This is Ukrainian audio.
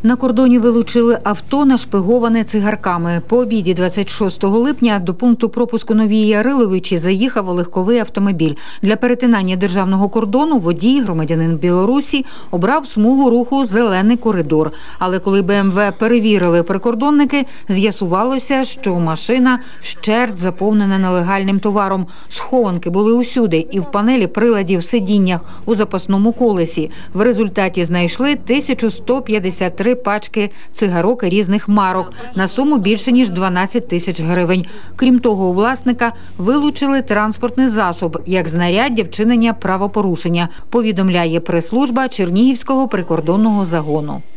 На кордоні вилучили авто, нашпиговане цигарками. По обіді 26 липня до пункту пропуску Нові Яриловичі заїхав легковий автомобіль. Для перетинання державного кордону водій, громадянин Білорусі, обрав смугу руху «Зелений коридор». Але коли БМВ перевірили прикордонники, з'ясувалося, що машина вщерть заповнена нелегальним товаром. Схованки були усюди – і в панелі приладів, сидіннях, у запасному колесі. В результаті знайшли 1153 пачки цигарок різних марок на суму більше, ніж 12 тисяч гривень. Крім того, у власника вилучили транспортний засіб як знаряддя вчинення правопорушення, повідомляє прес-служба Чернігівського прикордонного загону.